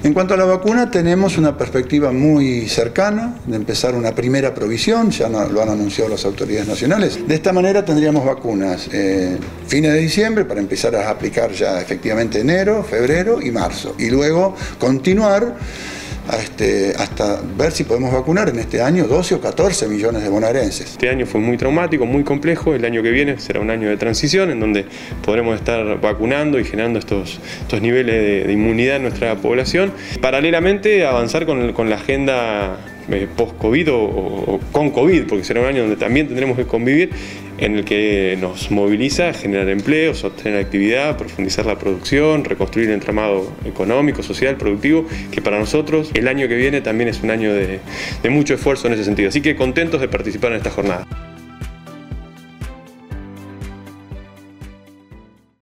En cuanto a la vacuna, tenemos una perspectiva muy cercana de empezar una primera provisión, ya lo han anunciado las autoridades nacionales. De esta manera tendríamos vacunas fines de diciembre para empezar a aplicar ya efectivamente enero, febrero y marzo. Y luego continuar hasta ver si podemos vacunar en este año 12 o 14 millones de bonaerenses. Este año fue muy traumático, muy complejo. El año que viene será un año de transición en donde podremos estar vacunando y generando estos niveles de inmunidad en nuestra población. Paralelamente, avanzar con la agenda post-COVID o con COVID, porque será un año donde también tendremos que convivir, en el que nos moviliza a generar empleo, sostener actividad, profundizar la producción, reconstruir el entramado económico, social, productivo, que para nosotros el año que viene también es un año de mucho esfuerzo en ese sentido. Así que contentos de participar en esta jornada.